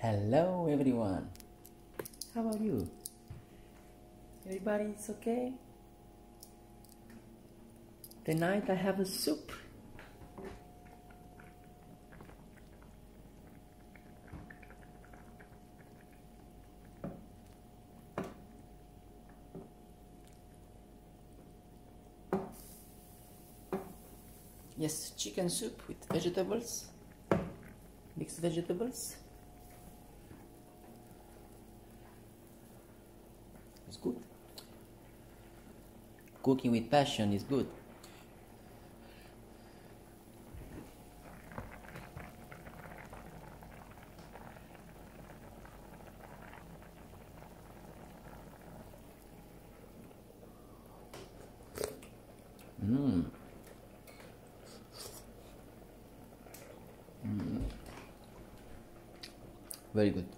Hello everyone. How are you? Everybody's okay? Tonight I have a soup. Yes, chicken soup with vegetables, mixed vegetables. It's good. Cooking with passion is good. Very good.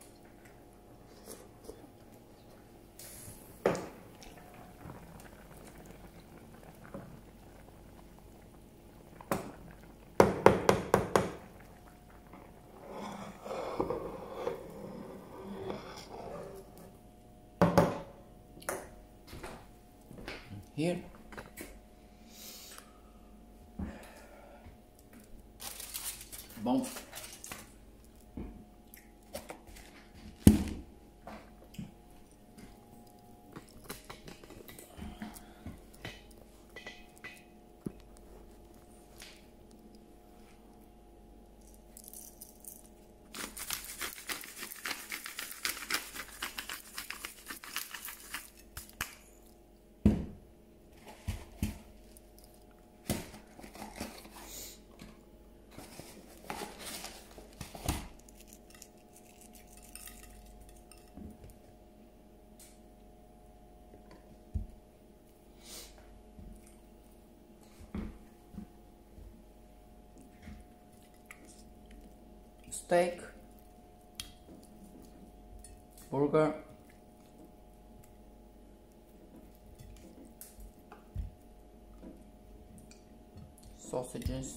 Here. Bom. Steak, burger, sausages,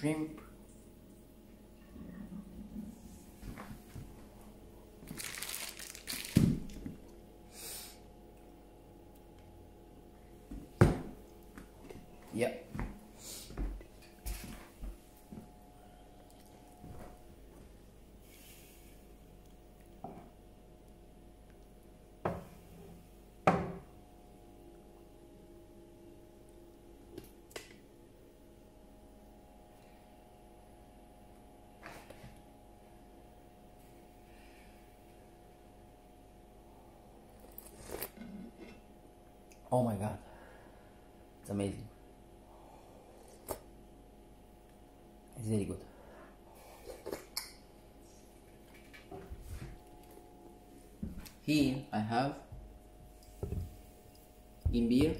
shrimp. Yeah. Oh my god, it's amazing. It's very good. Here I have imbir.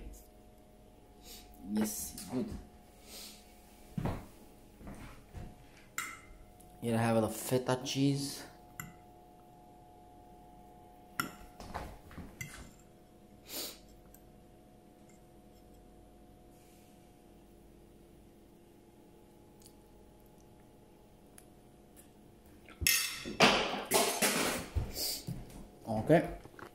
Yes, it's good. Here I have the feta cheese. Okay.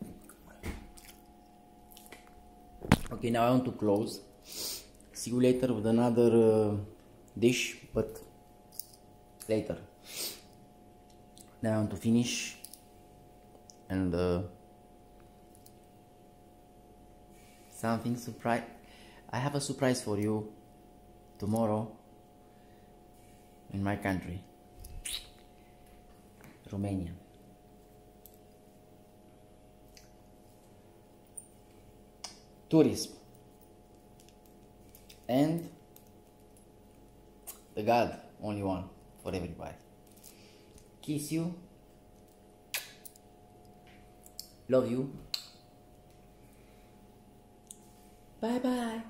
Okay, now I want to close. See you later with another dish, but later. Then I want to finish and something surprise. I have a surprise for you tomorrow in my country, Romania. Tourism and the God, only one for everybody. Kiss you, love you, bye bye.